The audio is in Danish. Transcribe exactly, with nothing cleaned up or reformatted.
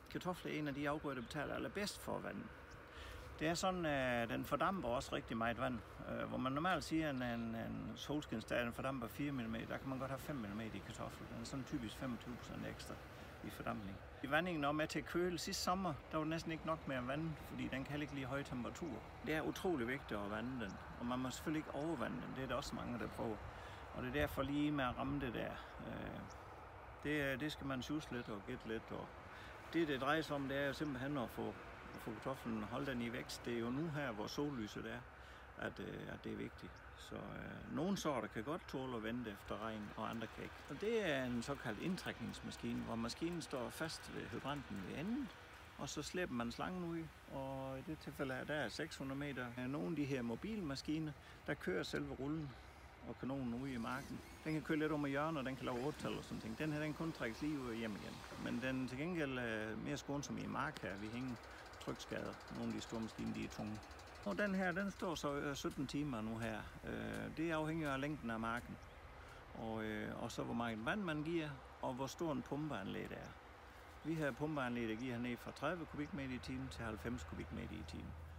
Kartofler er en af de afgrøder, der betaler allerbedst for vand. Det er sådan, at den fordamper også rigtig meget vand. Hvor man normalt siger, at en, en solskinsdag den fordamper fire millimeter, der kan man godt have fem millimeter i kartofler. Den er sådan typisk femogtyve procent ekstra i fordampning. I vandingen er med til at køle. Sidste sommer, der var næsten ikke nok med at vande, fordi den kan ikke lide høje temperaturer. Det er utrolig vigtigt at vande den, og man må selvfølgelig ikke overvande den. Det er der også mange, der prøver. Og det er derfor lige med at ramme det der. Det, det skal man sjuse lidt og gætte lidt. Og det, det drejer sig om, det er jo simpelthen at få, at få kartoflen, holde den i vækst. Det er jo nu her, hvor sollyset er, at, at det er vigtigt. Så øh, nogle sorter kan godt tåle at vente efter regn, og andre kan ikke. Og det er en såkaldt indtrækningsmaskine, hvor maskinen står fast ved hydranten ved enden, og så slæber man slangen ud, og i det tilfælde her, der er seks hundrede meter. Nogle af de her mobilmaskiner, der kører selve rullen og kanonen ude i marken. Den kan køre lidt om hjørnet, og den kan lave otte-tal og sådan ting. Den her, den kun trækkes lige ud og hjem igen. Men den til gengæld er mere skånsom i mark her. Vi hænger trykskader. Nogle af de store maskiner, de er tunge. Og den her, den står så sytten timer nu her. Det afhænger af længden af marken. Og, og så hvor meget vand man giver, og hvor stor en pumpeanlæg det er. Vi har pumpeanlæg, der giver ned fra tredive kubikmeter i timen til halvfems kubikmeter i timen.